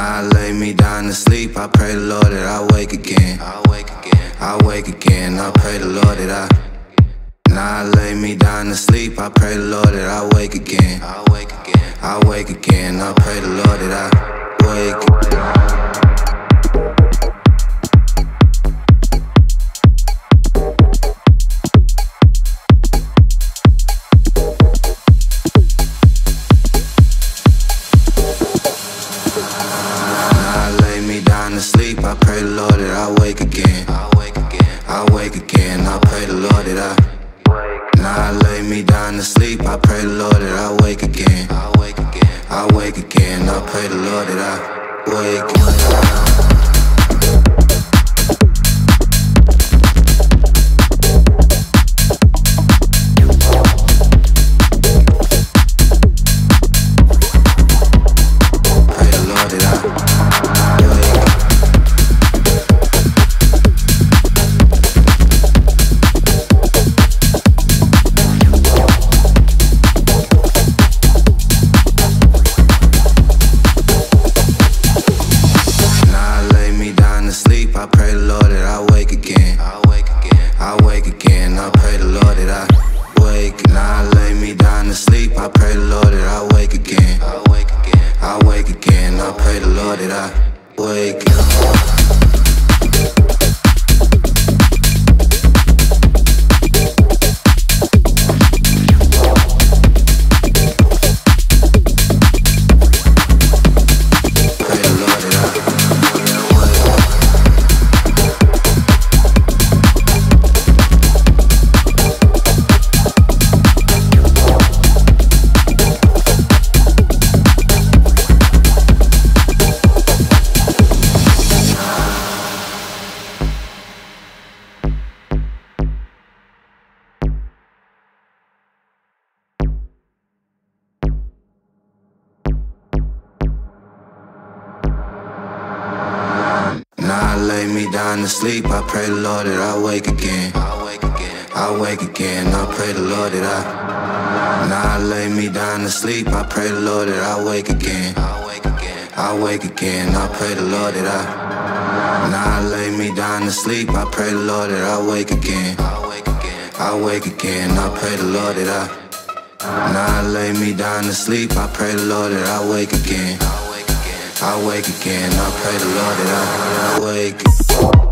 Now I lay me down to sleep, I pray the Lord that I wake again. I wake again, I pray the Lord that I. Now I lay me down to sleep, I pray the Lord that I wake again. I wake again, I pray the Lord that I wake. Sleep, I pray the Lord that I wake again. I wake again, I pray the Lord that I wake. Now I lay me down to sleep, I pray the Lord that I wake again. I wake again, I pray the Lord that I wake. I pray the Lord that I wake again. I wake again, I pray the Lord that I wake. Now I lay me down to sleep, I pray the Lord that I wake again. I wake again, I pray the Lord that I wake. Now I lay me down to sleep, I pray the Lord that I wake again. I wake again, I pray the Lord that I. Now I lay me down to sleep, I pray the Lord that I wake again. I wake again, I pray the Lord that I. Now I lay me down to sleep, I pray the Lord that I wake again. I wake again, I pray the Lord that I. Now I lay me down to sleep, I pray the Lord that I wake again. I wake again, I pray the Lord that I wake.